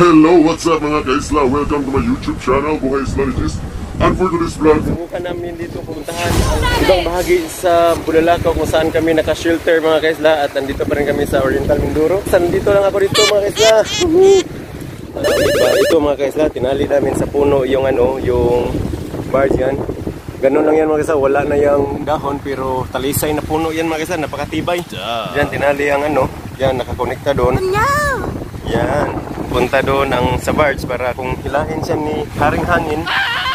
Hello, what's up mga ka-isla? Welcome to my YouTube channel, Buhay Isla. And for today's vlog, subukan namin dito pumuntahan ang ibang bahagi sa Bulalakaw kung saan kami naka-shelter mga ka-isla. At nandito pa rin kami sa Oriental Mindoro. Nandito lang ako dito mga ka-isla. Ito mga ka-isla, tinali namin sa puno yung yung bars yan. Ganun lang yan mga ka-isla, wala na yung dahon pero talisay na puno yan mga ka-isla, napakatibay. Yan, tinali ang yan, nakakonekta doon. Yan, punta doon ang sa barge para kung hilahin siya ni Haring Hangin.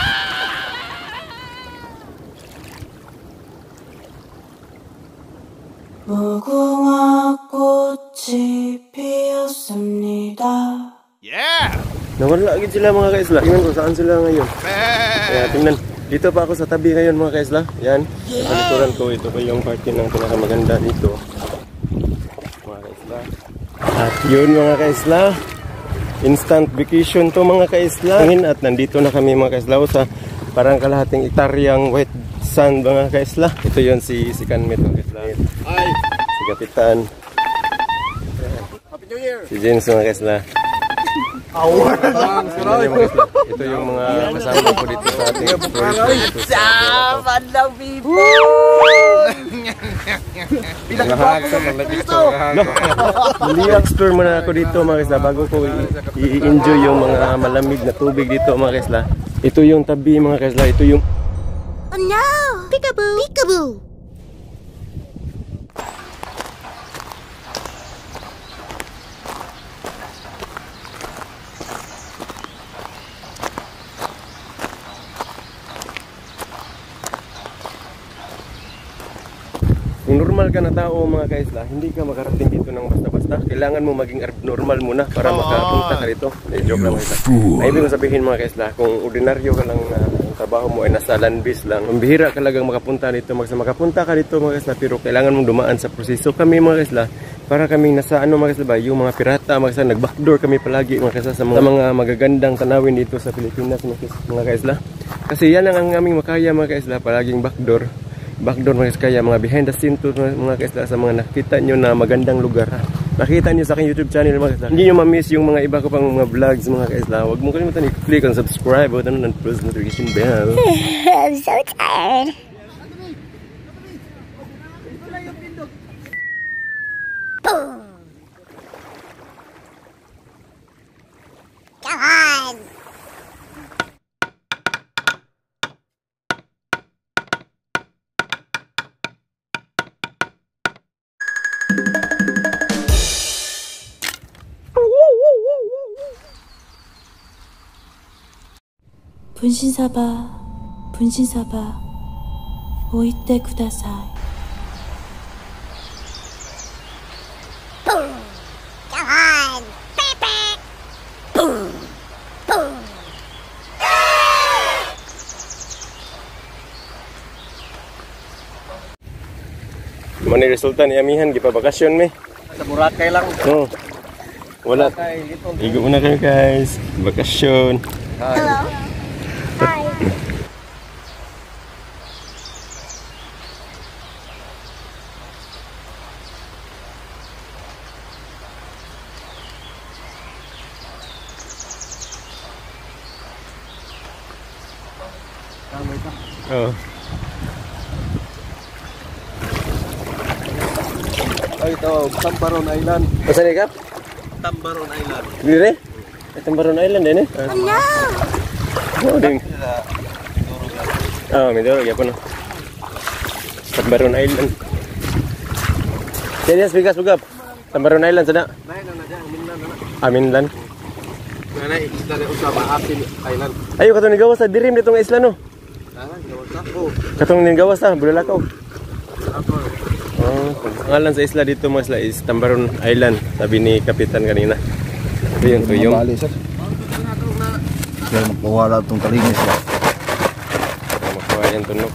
무궁화 꽃이 피었습니다. Yeah! Nawala agad sila mga ka-isla. Tingnan ko saan sila ngayon. Kaya tingnan. Dito pa ako sa tabi ngayon mga ka-isla. Yan. Ang ko. Ito pa yung party ng pinakamaganda dito. Mga ka-isla. At yun mga ka-isla. Instant vacation to mga ka-isla. At nandito na kami mga ka-isla sa parang kalahating ektaryang white sand mga ka-isla. Ito yun si Kanmet mga ka-isla. Hi! Si Kapitan. Happy New Year! Si James mga ka-isla. Ito yung mga kasama ko dito sa ating tourist. Saman lang people! Explore muna ako dito mga ka-isla bago ko i-enjoy yung mga malamig na tubig dito mga ka-isla. Ito yung tabi mga ka-isla. Ito yung Oh no! Peekaboo! Peekaboo! Kung normal ka na tao mga ka-isla, hindi ka makarating dito ng basta-basta. Kailangan mo maging normal muna para makapunta ka dito. Joke lang kita. Ay, ibig sabihin mga ka-isla, kung ordinaryo ka lang na trabaho mo ay nasa land base lang, mambihira ka lang makapunta dito. Makapunta ka dito mga ka-isla, pero kailangan mong dumaan sa proseso. Kami mga ka-isla, para kami nasa mga ka-isla ba, yung mga pirata mga ka-isla, nag-backdoor kami palagi mga ka-isla sa mga magagandang tanawin dito sa Pilipinas mga ka-isla. Kasi yan ang aming makaya mga ka-isla, palaging backdoor mga kaya mga behind the scene to mga ka-isla sa mga nakita nyo na magandang lugar. Nakita nyo sa aking YouTube channel mga ka-isla. Hindi nyo ma-miss yung mga iba ko pang mga vlogs mga ka-isla. Huwag mo kalimutan i-click on subscribe o and press notification bell. I'm so tired. Boom! Come on! 분신사바, 분신사바, 오이테 쿠다사이. Boom! Come on! Pepe! Boom! Boom! Mana resulta ni amihan gipabakasyon mi. Sa Boracay lang. Oh. Wala. Ligo muna kayo guys. Bakasyon. Hello. Hi. Oh. Ay, ito, Tambaron Island. Masa ni kap? Tambaron Island. Dire? Tambaron Island din eh. Oh no! Oh, ding. Oh, Mindoro gyapon. Tambaron Island. Serius bigas bugap. Tambaron Island sada. Nay na dyan, Minlan na. Aminlan. Nanay, isla na usama Apil Island. Ayo katong nigawas sa dirim ditong isla no. Gawas ako. Katong nigawas sa Bulalakaw. Ako. Oh, pangalan sa isla dito mga isla is Tambaron Island, sabi ni Kapitan kanina. Ito yung tuyong. Kaya magpawala itong kalinis ba? Makuha yan tunok.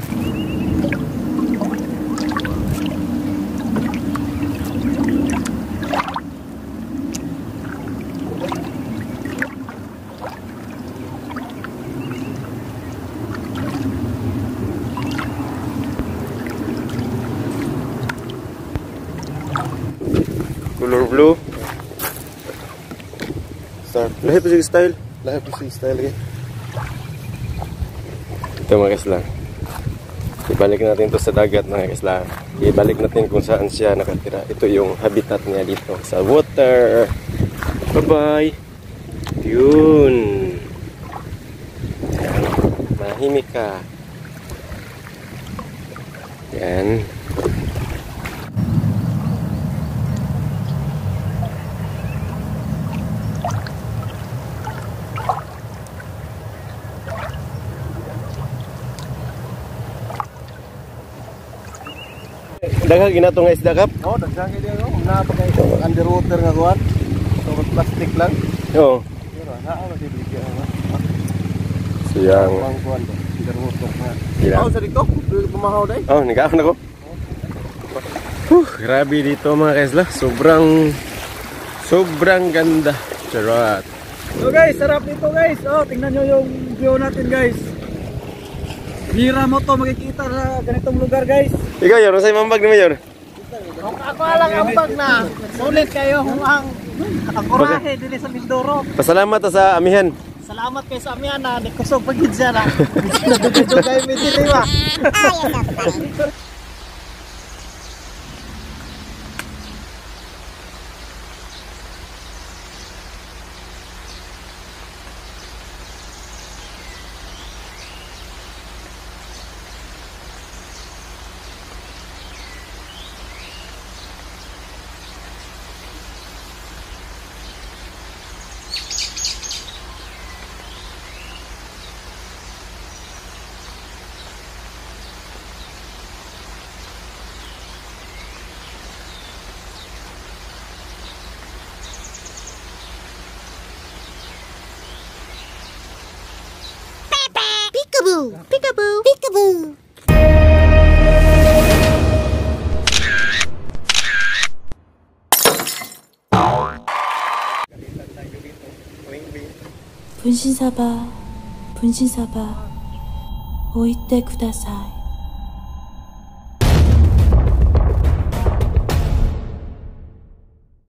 Color blue. Star. Lahi pa siya style. Lahat po si style eh. Ito mga kaisla. Ibalik natin to sa dagat mga kaisla. Ibalik natin kung saan siya nakatira. Ito yung habitat niya dito sa water. Bye-bye. Yun. Yan. Mahimik ka. Yan. Daghang ginato nga isda kap? Oh, daghang dia no. Na pa kay underwater nga kuan. So plastic lang. Oo. Pero naa ba si bigyan ano. Siyang. Ang kuan to. Underwater na. Gila. Oh, sa dito, pumahaw dai. Oh, nagkaon ako. Grabe dito mga kaisla. Sobrang ganda. Charot. So guys, sarap dito guys. Oh, tingnan nyo yung view natin guys. Hira mo to makikita sa ganitong lugar guys. Ikaw, Yor, sa'yo mambag ni Mayor. Ako lang ang bag na. Sulit kayo ang kurahe dili sa Mindoro. Pasalamat ta sa amihan. Salamat kay sa amihan na kusog pagid siya na. Dito kayo medyo ba? Peekaboo! Peekaboo! Peekaboo! 분신사바, 분신사바, 오이때 구다사이.